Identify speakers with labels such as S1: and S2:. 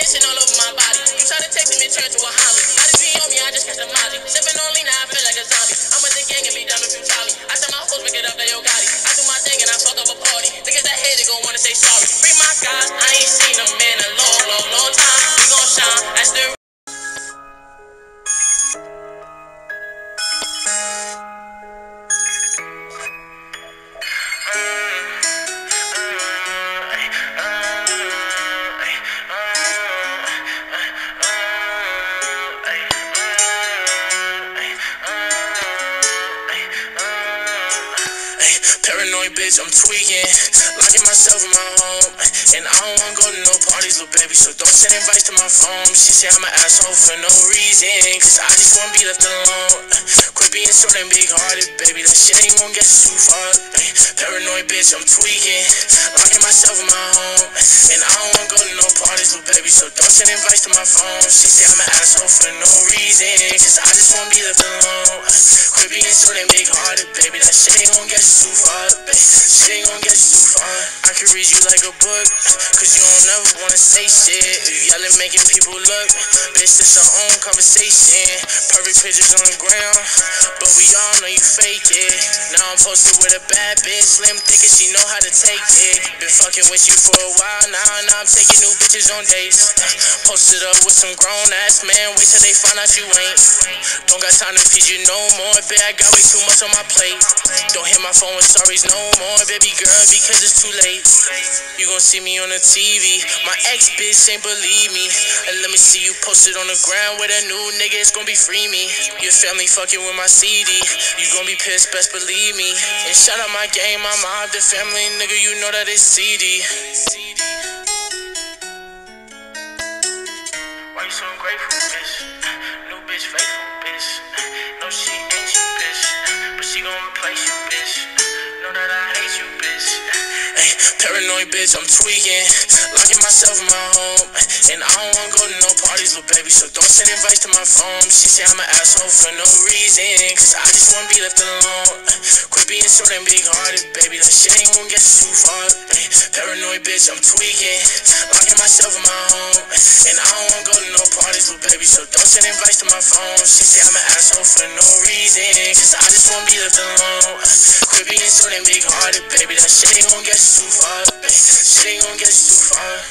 S1: ammunition all over my body. You try to take me and turn to a homie. Now this be on me, I just catch the Molly. Sipping on lean, now I feel like a zombie. I'm with the gang and be done with you, Charlie. I tell my hoes, pick it up, they yo Gotti. I do my thing and I fuck up a party. Look at that head, they gon' wanna say sorry. Free my guys, I ain't seen them in a long, long, long time. We gon' shine, that's the paranoid bitch, I'm tweaking, locking myself in my home, and I don't wanna go to no parties, little baby, so don't send invites to my phone. She say I'm an asshole for no reason, cause I just wanna be left alone. Quit being so damn big-hearted, baby, that shit ain't gonna get you too far. Paranoid bitch, I'm tweaking, locking myself in my home, and I don't wanna go to no parties, little baby, so don't send invites to my phone. She say I'm an asshole for no reason, cause I just wanna be left alone. Quit being so damn big-hearted, baby, that shit ain't gonna get you too far. Shit ain't gon' get you too far. I can read you like a book, cause you don't ever wanna say shit. You yelling, making people look. Bitch, this our own conversation. Perfect pictures on the ground, but we all know you fake it. Now I'm posted with a bad bitch, slim thick and she know how to take it. Been fucking with you for a while now I'm taking new bitches on dates. Posted up with some grown ass man, wait till they find out you ain't. Don't got time to feed you no more, bitch, I got way too much on my plate. Don't hit my phone with sorries no more, baby girl, because it's too late. You gon' see me on the TV, my ex bitch ain't believe me. And let me see you posted on the ground with a new nigga, it's gon' be free me. Your family fucking with my CD, you gon' be pissed, best believe me. And shout out my game, my mob, the family, nigga, you know that it's CD. Why you so ungrateful, bitch? New bitch, faithful, bitch. No, she ain't you, bitch, but she gon' replace you, bitch. Know that I hate you, bitch. Ay, paranoid bitch, I'm tweaking, locking myself in my home, and I don't wanna go to no parties, little baby, so don't send invites to my phone. She say I'm an asshole for no reason, cause I just wanna be left alone. Quit being so damn big-hearted, baby, that shit ain't gon' get you too far. Ay, paranoid bitch, I'm tweaking, locking myself in my home, and I don't wanna go to no parties, little baby, so don't send invites to my phone. She say I'm an asshole for no reason, cause I just wanna be left alone. Quit being so damn big-hearted, baby, that shit ain't gon' get you too far. Shit ain't gon' get you too far.